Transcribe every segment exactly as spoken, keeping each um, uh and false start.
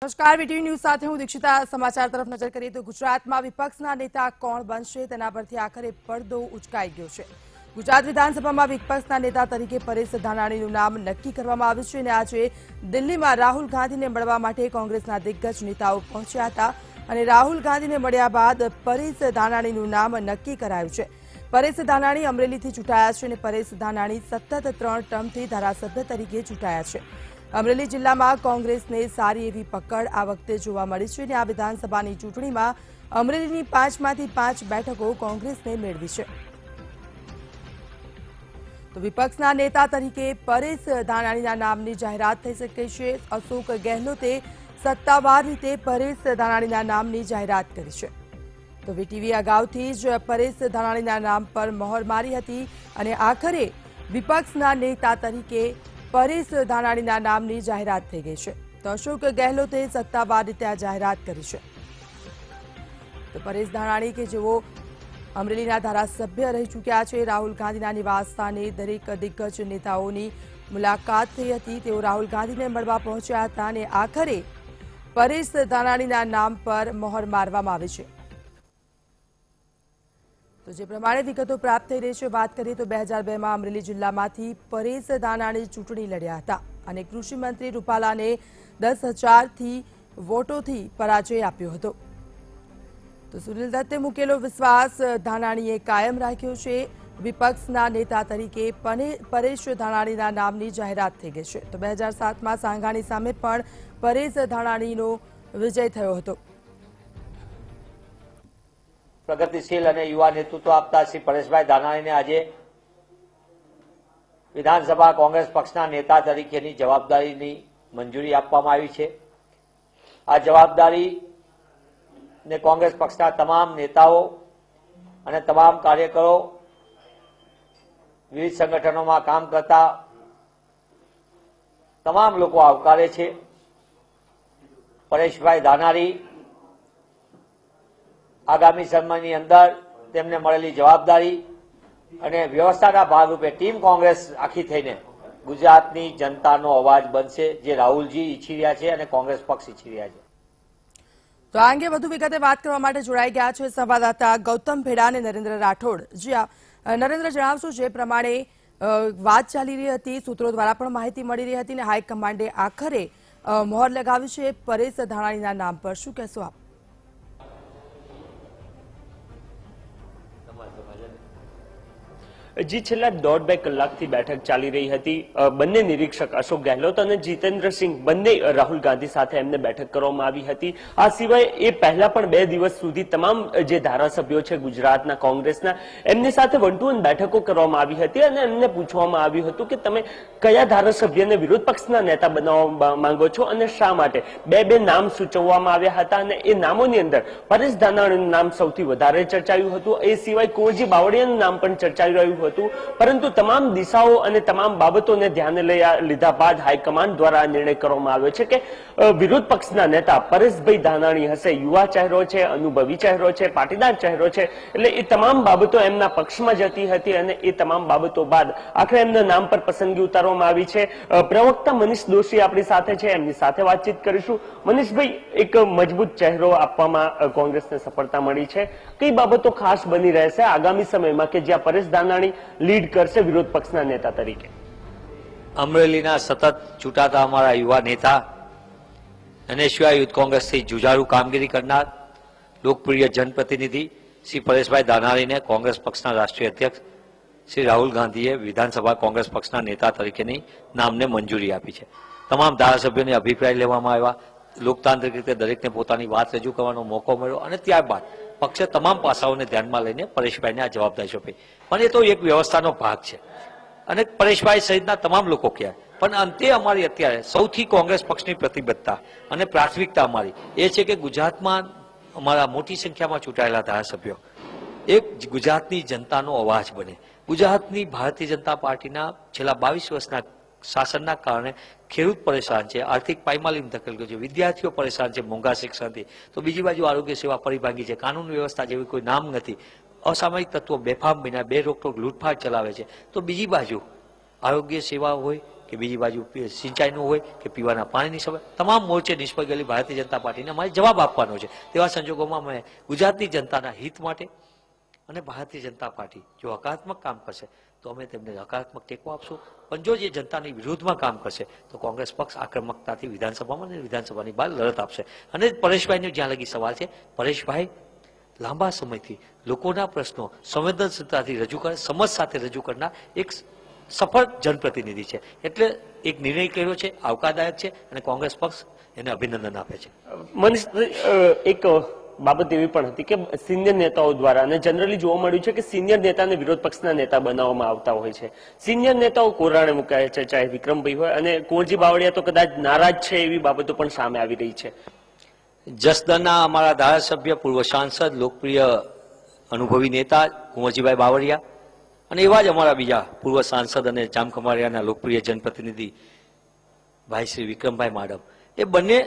નમસ્કાર, VTV news સાથે હું દીક્ષિતા। સમાચાર તરફ નજર કરીએ તો ગુજરાતમાં વિપક્ષના નેતા કોણ બનશે તેના પરથી આખરે પડદો ઉચકાઈ ગયો છે। ગુજરાત વિધાનસભામાં વિપક્ષના નેતા તરીકે પરેશ ધાનાણીનું નામ નક્કી કરવામાં આવ્યું છે અને આજે દિલ્હીમાં રાહુલ ગાંધીને મળવા માટે કોંગ્રેસના દિગ્ગજ નેતાઓ પહોંચ્યા હતા અને રાહુલ ગાંધીને મળ્યા બાદ પરેશ ધાનાણીનું નામ નક્કી કરાયું છે। પરેશ ધાનાણી અમરેલીથી ચૂંટાયા છે અને પરેશ ધાનાણી સતત ત્રણ ટર્મથી ધારાસભ્ય તરીકે ચૂંટાયા છે। અમરેલી જિલ્લામાં કોંગ્રેસને સારી એવી પકડ આ વખતે જોવા મળી છે અને આ વિધાનસભાની ચૂંટણીમાં અમરેલીની પાંચમાંથી પાંચ બેઠકો કોંગ્રેસને મેળવી છે। તો વિપક્ષના નેતા તરીકે પરેશ ધાનાણીના નામની જાહેરાત થઈ શકે છે। અશોક ગેહલોતે સત્તાવાર રીતે પરેશ ધાનાણીના નામની જાહેરાત કરી છે। તો વીટીવી અગાઉથી જ પરેશ ધાનાણીના નામ પર મહોર મારી હતી અને આખરે વિપક્ષના નેતા તરીકે પરેશ ધાનાણીના નામની જાહેરાત થઈ ગઈ છે। તો અશોક ગેહલોતે સત્તાવાર રીતે આ જાહેરાત કરી છે। તો પરેશ ધાનાણી કે જેઓ અમરેલીના ધારાસભ્ય રહી ચૂક્યા છે, રાહુલ ગાંધીના નિવાસસ્થાને દરેક દિગ્ગજ નેતાઓની મુલાકાત થઈ હતી। તેઓ રાહુલ ગાંધીને મળવા પહોંચ્યા હતા અને આખરે પરેશ ધાનાણીના નામ પર મહોર મારવામાં આવી છે। તો જે પ્રમાણે વિગતો પ્રાપ્ત થઈ રહી છે, વાત કરીએ તો બે હજાર બે માં અમરેલી જિલ્લામાંથી પરેશ ધાનાણી ચૂંટણી લડ્યા હતા અને કૃષિ મંત્રી રૂપાલાને દસ હજારથી વોટોથી પરાજય આપ્યો હતો। તો સુનિલ દત્તે મૂકેલો વિશ્વાસ ધાનાણીએ કાયમ રાખ્યો છે। વિપક્ષના નેતા તરીકે પરેશ ધાનાણીના નામની જાહેરાત થઈ ગઈ છે। તો બે હજાર સાતમાં સાંઘાણી સામે પણ પરેશ ધાનાણીનો વિજય થયો હતો। પ્રગતિશીલ અને યુવા નેતૃત્વ આપતા શ્રી પરેશભાઈ ધાનાણીને આજે વિધાનસભા કોંગ્રેસ પક્ષના નેતા તરીકેની જવાબદારીની મંજૂરી આપવામાં આવી છે। આ જવાબદારી ને કોંગ્રેસ પક્ષના તમામ નેતાઓ અને તમામ કાર્યકરો, વિવિધ સંગઠનોમાં કામ કરતા તમામ લોકો આવકારે છે। પરેશભાઈ ધાનાણી આગામી સમયની અંદર તેમને મળેલી જવાબદારી અને વ્યવસ્થાના ભાગરૂપે ટીમ કોંગ્રેસ આખી થઈને ગુજરાતની જનતાનો અવાજ બનશે, જે રાહુલજી ઈચ્છી રહ્યા છે અને કોંગ્રેસ પક્ષ ઈચ્છી રહ્યા છે। તો આ અંગે વધુ વિગતે વાત કરવા માટે જોડાઈ ગયા છે સંવાદદાતા ગૌતમ ભેડા અને નરેન્દ્ર રાઠોડ। જી આ નરેન્દ્ર, જણાવશો જે પ્રમાણે વાત ચાલી રહી હતી, સૂત્રો દ્વારા પણ માહિતી મળી રહી હતી અને હાઈકમાન્ડે આખરે મહોર લગાવી છે પરેશ ધાનાણીના નામ પર, શું કહેશો આપ? જી, છેલ્લા દોઢ બે કલાકથી બેઠક ચાલી રહી હતી। બંને નિરીક્ષક અશોક ગેહલોત અને જીતેન્દ્રસિંહ બંને રાહુલ ગાંધી સાથે એમને બેઠક કરવામાં આવી હતી। આ સિવાય એ પહેલા પણ બે દિવસ સુધી તમામ જે ધારાસભ્યો છે ગુજરાતના કોંગ્રેસના, એમની સાથે વન ટુ વન બેઠકો કરવામાં આવી હતી અને એમને પૂછવામાં આવ્યું હતું કે તમે કયા ધારાસભ્યને વિરોધ પક્ષના નેતા બનાવવા માંગો છો અને શા માટે। બે બે નામ સૂચવવામાં આવ્યા હતા અને એ નામોની અંદર પરેશ ધાનાણીનું નામ સૌથી વધારે ચર્ચાયું હતું। એ સિવાય કુંવરજી બાવળિયાનું નામ પણ ચર્ચાઈ રહ્યું હતું। પરંતુ તમામ દિશાઓ અને તમામ બાબતોને ધ્યાને લીધા બાદ હાઈકમાન્ડ દ્વારા આ નિર્ણય કરવામાં આવ્યો છે કે વિરોધ પક્ષના નેતા પરેશભાઈ ધાનાણી હશે। યુવા ચહેરો છે, અનુભવી ચહેરો છે, પાટીદાર ચહેરો છે, એટલે એ તમામ બાબતો એમના પક્ષમાં જતી હતી અને એ તમામ બાબતો બાદ આખરે એમના નામ પર પસંદગી ઉતારવામાં આવી છે। પ્રવક્તા મનીષ દોશી આપણી સાથે છે, એમની સાથે વાતચીત કરીશું। મનીષભાઈ, એક મજબૂત ચહેરો આપવામાં કોંગ્રેસને સફળતા મળી છે, કઈ બાબતો ખાસ બની રહેશે આગામી સમયમાં કે જ્યાં પરેશ ધાનાણી લીડ કરશે વિરોધ પક્ષના નેતા તરીકે? અમરેલીના સતત ચૂંટાતા અમારા યુવા નેતા અને સિવાય યુથ કોંગ્રેસથી જુજારુ કામગીરી કરનાર લોકપ્રિય જનપ્રતિનિધિ શ્રી પરેશભાઈ ધાનાણીને કોંગ્રેસ પક્ષના રાષ્ટ્રીય અધ્યક્ષ શ્રી રાહુલ ગાંધીએ વિધાનસભા કોંગ્રેસ પક્ષના નેતા તરીકેની નામને મંજૂરી આપી છે। તમામ ધારાસભ્યોને અભિપ્રાય લેવામાં આવ્યા, લોકતાંત્રિક રીતે દરેકને પોતાની વાત રજૂ કરવાનો મોકો મળ્યો અને ત્યારબાદ પક્ષે તમામ પાસાઓને ધ્યાનમાં લઈને પરેશભાઈને આ જવાબદારી સોંપી। પણ એ તો એક વ્યવસ્થાનો ભાગ છે અને પરેશભાઈ સહિતના તમામ લોકો કહેવાય, પણ અંતે અમારી અત્યારે સૌથી કોંગ્રેસ પક્ષની પ્રતિબદ્ધતા અને પ્રાથમિકતા અમારી એ છે કે ગુજરાતમાં અમારા મોટી સંખ્યામાં ચૂંટાયેલા ધારાસભ્યો એક ગુજરાતની જનતાનો અવાજ બને। ગુજરાતની ભારતીય જનતા પાર્ટીના છેલ્લા બાવીસ વર્ષના શાસનના કારણે ખેડૂત પરેશાન છે, આર્થિક પાયમાલીમાં ધકેલ ગયો છે, વિદ્યાર્થીઓ પરેશાન છે મોંઘા શિક્ષણથી, તો બીજી બાજુ આરોગ્ય સેવા પરિભાગી છે, કાનૂન વ્યવસ્થા જેવી કોઈ નામ નથી, અસામાયિક તત્વો બેફામ બન્યા, બે રોકટોક લૂંટફાટ ચલાવે છે, તો બીજી બાજુ આરોગ્ય સેવા હોય, કે બીજી બાજુ સિંચાઈનું હોય કે પીવાના પાણીની સમય, તમામ મોરચે નિષ્ફળ ગયેલી ભારતીય જનતા પાર્ટીને અમારે જવાબ આપવાનો છે. તેવા સંજોગોમાં અમે ગુજરાતની જનતાના હિત માટે અને ભારતીય જનતા પાર્ટી જો હકારાત્મક કામ કરશે તો અમે તેમને હકારાત્મક ટેકો આપશું, પણ જો જે જનતાની વિરુદ્ધમાં કામ કરશે તો કોંગ્રેસ પક્ષ આક્રમકતાથી વિધાનસભામાં અને વિધાનસભાની બહાર લડત આપશે. અને પરેશભાઈનો જ્યાં લગી સવાલ છે, પરેશભાઈ લાંબા સમયથી લોકોના પ્રશ્નો સંવેદનશીલતાથી રજૂ કરે, સમજ સાથે રજૂ કરનાર એક સફળ જનપ્રતિનિધિ છે. એટલે એક નિર્ણય કર્યો છે, આવકારદાયક છે અને કોંગ્રેસ પક્ષ એને અભિનંદન આપે છે. મનીષ, એક બાબત એવી પણ હતી કે સિનિયર નેતાઓ દ્વારા અને જનરલી જોવા મળ્યું છે કે સિનિયર નેતાને વિરોધ પક્ષના નેતા બનાવવામાં આવતા હોય છે. સિનિયર નેતાઓ કોરાણે મુકાય છે, ચાહે વિક્રમભાઈ હોય, અને કુંવરજી બાવળિયા તો કદાચ નારાજ છે એવી બાબતો પણ સામે આવી રહી છે. જસદણના અમારા ધારાસભ્ય, પૂર્વ સાંસદ, લોકપ્રિય અનુભવી નેતા કુંવરજીભાઈ બાવળિયા અને એવા જ અમારા બીજા પૂર્વ સાંસદ અને જામખંભાળિયાના લોકપ્રિય જનપ્રતિનિધિ ભાઈ શ્રી વિક્રમભાઈ માડમ, એ બંને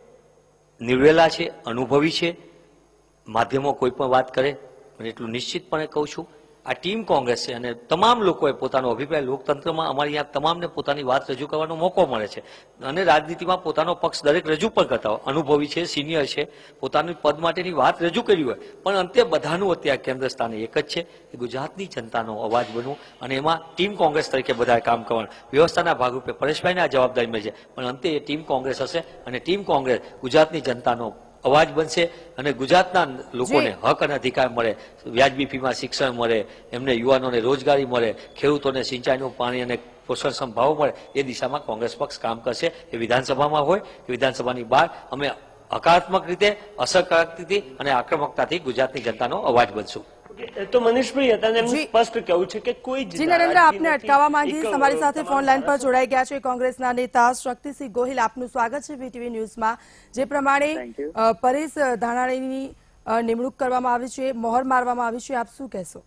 નિર્વેલા છે, અનુભવી છે. માધ્યમો કોઈ પણ વાત કરે, પણ એટલું નિશ્ચિતપણે કહું છું, આ ટીમ કોંગ્રેસ છે અને તમામ લોકોએ પોતાનો અભિપ્રાય, લોકતંત્રમાં અમારી અહીંયા તમામને પોતાની વાત રજૂ કરવાનો મોકો મળે છે અને રાજનીતિમાં પોતાનો પક્ષ દરેક રજૂ પણ કરતા હોય. અનુભવી છે, સિનિયર છે, પોતાની પદ માટેની વાત રજૂ કરી હોય, પણ અંતે બધાનું અત્યારે કેન્દ્ર સ્થાને એક જ છે કે ગુજરાતની જનતાનો અવાજ બનવું અને એમાં ટીમ કોંગ્રેસ તરીકે બધાએ કામ કરવાનું. વ્યવસ્થાના ભાગરૂપે પરેશભાઈને આ જવાબદારી મળે છે, પણ અંતે એ ટીમ કોંગ્રેસ હશે અને ટીમ કોંગ્રેસ ગુજરાતની જનતાનો અવાજ બનશે અને ગુજરાતના લોકોને હક અને અધિકાર મળે, વ્યાજબી ફીમાં શિક્ષણ મળે, એમને યુવાનોને રોજગારી મળે, ખેડૂતોને સિંચાઈનું પાણી અને પોષણક્ષમ ભાવ મળે, એ દિશામાં કોંગ્રેસ પક્ષ કામ કરશે. એ વિધાનસભામાં હોય કે વિધાનસભાની બહાર અમે હકારાત્મક રીતે, અસરકારક રીતે અને આક્રમકતાથી ગુજરાતની જનતાનો અવાજ બનશું. તો મનીષભાઈ હતા એમનું સ્પષ્ટ કહેવું છે કે કોઈ જી નરેન્દ્ર, આપને અટકાવવા માંગીશ. અમારી સાથે ફોન લાઈન પર જોડાઈ ગયા છે કોંગ્રેસના નેતા શક્તિસિંહ ગોહિલ. આપનું સ્વાગત છે વીટીવી ન્યૂઝમાં. જે પ્રમાણે પરેશ ધાનાણીની નિમણૂક કરવામાં આવી છે, મોહર મારવામાં આવી છે, આપ શું કહેશો?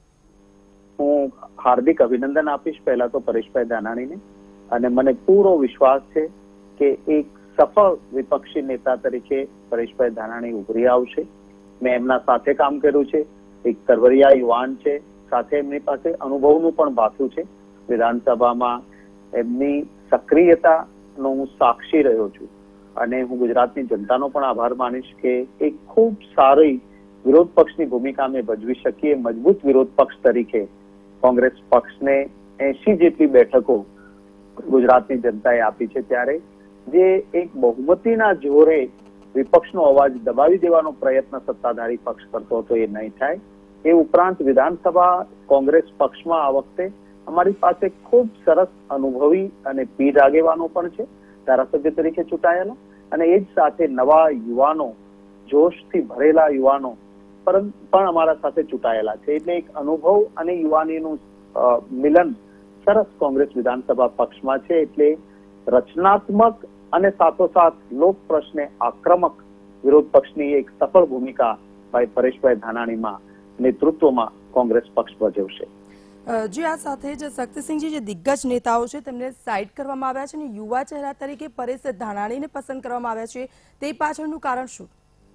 હું હાર્દિક અભિનંદન આપીશ પહેલા તો પરેશભાઈ ધાનાણીને, અને મને પૂરો વિશ્વાસ છે કે એક સફળ વિપક્ષી નેતા તરીકે પરેશભાઈ ધાનાણી ઉભરી આવશે. મેં એમના સાથે કામ કર્યું છે. એક તરવરિયા યુવાન છે, સાથે એમની પાસે અનુભવનું પણ ભાથું છે. વિધાનસભામાં એમની સક્રિયતાનો હું સાક્ષી રહ્યો છું અને હું ગુજરાતની જનતાનો પણ આભાર માનીશ કે એક ખૂબ સારી વિરોધ પક્ષની ભૂમિકા અમે ભજવી શકીએ. મજબૂત વિરોધ પક્ષ તરીકે કોંગ્રેસ પક્ષને એસી જેટલી બેઠકો ગુજરાતની જનતાએ આપી છે, ત્યારે જે એક બહુમતીના જોરે વિપક્ષનો અવાજ દબાવી દેવાનો પ્રયત્ન સત્તાધારી પક્ષ કરતો હતો, એ નહીં થાય. એ ઉપરાંત વિધાનસભા કોંગ્રેસ પક્ષમાં આ વખતે અમારી પાસે ખૂબ સરસ અનુભવી અને પીઢ આગેવાનો પણ છે, ધારાસભ્ય તરીકે ચૂંટાયેલા, અને એ જ સાથે નવા યુવાનો, જોશથી ભરેલા યુવાનો પણ અમારા સાથે ચૂંટાયેલા છે. એટલે એક અનુભવ અને યુવાનીનું મિલન સરસ કોંગ્રેસ વિધાનસભા પક્ષમાં છે. એટલે રચનાત્મક અને સાથોસાથ લોક પ્રશ્ને આક્રમક વિરોધ પક્ષની એક સફળ ભૂમિકા ભાઈ પરેશભાઈ ધાનાણીમાં નેતૃત્વમાં કોંગ્રેસ પક્ષ ભજવશે. જી, આ સાથે જ શક્તિસિંહજી, જે દિગ્ગજ નેતાઓ છે તેમને સાઇડ કરવામાં આવ્યા છે અને યુવા ચહેરા તરીકે પરેશ ધાનાણીને પસંદ કરવામાં આવ્યા છે, તે પાછળનું કારણ શું?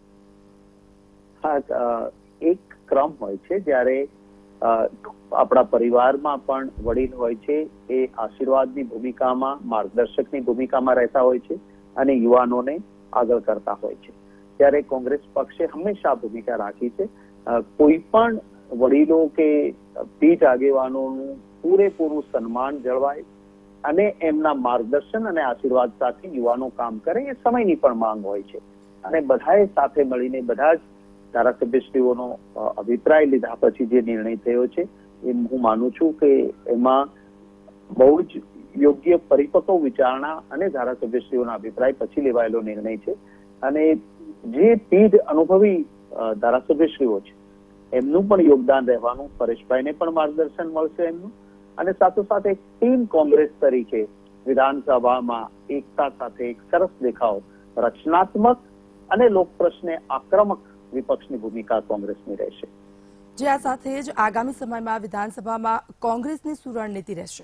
હા, એક ક્રમ હોય છે જ્યારે આપણા પરિવારમાં પણ વડીલ હોય છે, એ આશીર્વાદની ભૂમિકામાં, માર્ગદર્શકની ભૂમિકામાં રહેતા હોય છે અને યુવાનોને આગળ કરતા હોય છે. ત્યારે કોંગ્રેસ પક્ષે હંમેશા ભૂમિકા રાખી છે કોઈ પણ વડીલો કે પીઢ આગેવાનોનું પૂરેપૂરું સન્માન જળવાય અને એમના માર્ગદર્શન અને આશીર્વાદ સાથે યુવાનો કામ કરે, એ સમયની પણ માંગ હોય છે. અને બધાએ સાથે મળીને બધા જ ધારાસભ્યશ્રીઓનો અભિપ્રાય લીધા પછી જે નિર્ણય થયો છે, એ હું માનું છું કે એમાં બહુ જ યોગ્ય પરિપક્વ વિચારણા અને ધારાસભ્યશ્રીઓના અભિપ્રાય પછી લેવાયેલો નિર્ણય છે. અને જે પીઢ અનુભવી ધારાસભ્યશ્રીઓ છે એમનું પણ યોગદાન રહેવાનું, પરેશભાઈને પણ માર્ગદર્શન મળશે એમનું, અને સાથોસાથ એક ટીમ કોંગ્રેસ તરીકે વિધાનસભામાં એકતા સાથે એક સરસ દેખાવ, રચનાત્મક અને લોક પ્રશ્ને આક્રમક વિપક્ષની ભૂમિકા કોંગ્રેસની રહેશે. જે આ સાથે જ આગામી સમયમાં વિધાનસભામાં કોંગ્રેસની શું રણનીતિ રહેશે?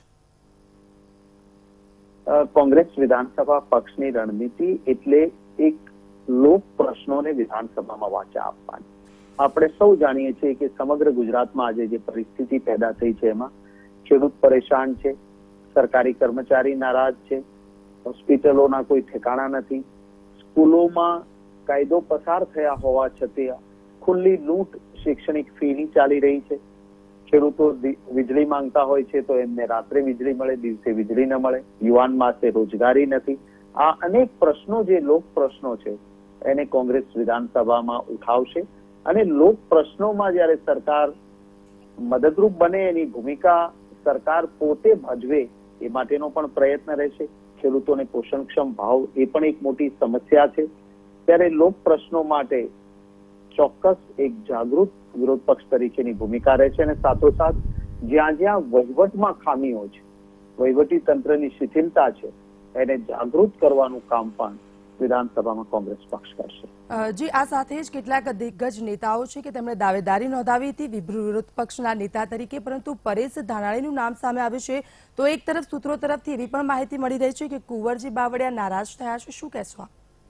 કોંગ્રેસ વિધાનસભા પક્ષની રણનીતિ એટલે એક લોક પ્રશ્નોને વિધાનસભામાં વાચા આપવાની. આપણે સૌ જાણીએ છીએ કે સમગ્ર ગુજરાતમાં આજે જે પરિસ્થિતિ પેદા થઈ છે એમાં ખેડૂત પરેશાન છે, સરકારી કર્મચારી નારાજ છે, હોસ્પિટલોના કોઈ ઠેકાણા નથી, સ્કૂલોમાં કાયદો પસાર થયા હોવા છતાં ખુલ્લી લૂંટ શૈક્ષણિક ફીની ચાલી રહી છે, ખેડૂતો વીજળી માંગતા હોય છે તો એમને રાત્રે વીજળી મળે, દિવસે વીજળી ન મળે, યુવાન પાસે રોજગારી નથી. આ અનેક પ્રશ્નો જે લોક પ્રશ્નો છે એને કોંગ્રેસ વિધાનસભામાં ઉઠાવશે અને લોક પ્રશ્નોમાં જ્યારે સરકાર મદદરૂપ બને એની ભૂમિકા સરકાર પોતે ભજવે એ માટેનો પણ પ્રયત્ન રહેશે. ખેડૂતોને પોષણક્ષમ ભાવ એ પણ એક મોટી સમસ્યા છે. ત્યારે લોક પ્રશ્નો માટે ચોક્કસ એક જાગૃત વિરોધ પક્ષ તરીકેની ભૂમિકા રહેશે અને સાથોસાથ જ્યાં જ્યાં વહીવટમાં ખામીઓ છે, વહીવટી તંત્રની શિથિલતા છે, એને જાગૃત કરવાનું કામ પણ વિધાનસભામાં કોંગ્રેસ પક્ષ કરશે. જી, આ સાથે જ કેટલાક દિગ્ગજ નેતાઓ છે કે તેમણે દાવેદારી નોંધાવી હતી વિરોધ પક્ષના નેતા તરીકે, પરંતુ પરેશ ધાનાણીનું નામ સામે આવ્યું છે. તો એક તરફ સૂત્રો તરફથી એવી પણ માહિતી મળી રહી છે કે કુંવરજી બાવળિયા નારાજ થયા છે. શું કહેશો?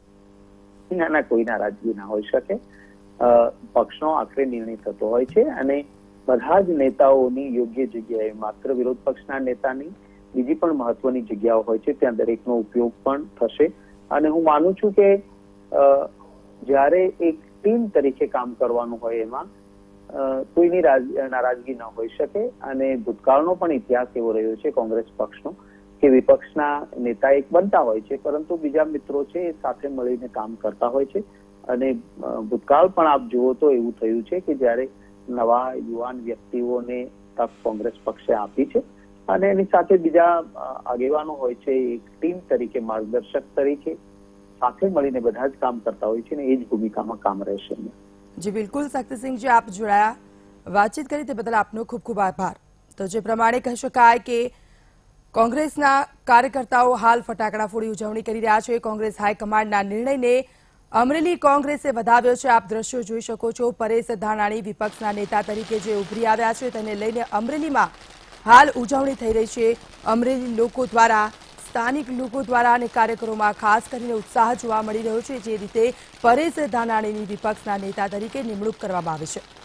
ના ના, કોઈ નારાજગી ના હોઈ શકે. પક્ષનો આખરે નિર્ણય થતો હોય છે અને બધા જ નેતાઓની યોગ્ય જગ્યાએ, માત્ર વિરોધ પક્ષના નેતાની બીજી પણ મહત્વની જગ્યાઓ હોય છે, ત્યાં દરેકનો ઉપયોગ પણ થશે. અને હું માનું છું કે જ્યારે એક ટીમ તરીકે કામ કરવાનું હોય એમાં કોઈની નારાજગી ન હોઈ શકે. અને ભૂતકાળનો પણ ઇતિહાસ એવો રહ્યો છે કોંગ્રેસ પક્ષનો કે વિપક્ષના નેતા એક બનતા હોય છે, પરંતુ બીજા મિત્રો છે એ સાથે મળીને કામ કરતા હોય છે. અને ભૂતકાળ પણ આપ જુઓ તો એવું થયું છે કે જ્યારે નવા યુવાન વ્યક્તિઓને તક કોંગ્રેસ પક્ષે આપી છે અને એની સાથે બીજા આગેવાનો હોય છે, એક ટીમ તરીકે, માર્ગદર્શક તરીકે સાથે મળીને બધા જ કામ કરતા હોય છે ને એ જ ભૂમિકામાં કામ રહેશે. જી બિલકુલ, શક્તિસિંહજી આપ જોડાયા, વાતચીત કરી તે બદલ આપનો ખૂબ ખૂબ આભાર. તો જે પ્રમાણે કહી શકાય કે કોંગ્રેસના કાર્યકર્તાઓ હાલ ફટાકડા ફોડી ઉજવણી કરી રહ્યા છે. કોંગ્રેસ હાઈકમાન્ડના નિર્ણયને અમરેલી કોંગ્રેસે વધાવ્યો છે. આપ દ્રશ્યો જોઈ શકો છો. પરેશ ધાનાણી વિપક્ષના નેતા તરીકે જે ઉભરી આવ્યા છે તેને લઈને અમરેલીમાં હાલ ઉજવણી થઈ રહી છે. અમરેલી લોકો દ્વારા, સ્થાનિક લોકો દ્વારા અને કાર્યકરોમાં ખાસ કરીને ઉત્સાહ જોવા મળી રહ્યો છે, જે રીતે પરેશ ધાનાણીની વિપક્ષના નેતા તરીકે નિમણૂક કરવામાં આવી છે.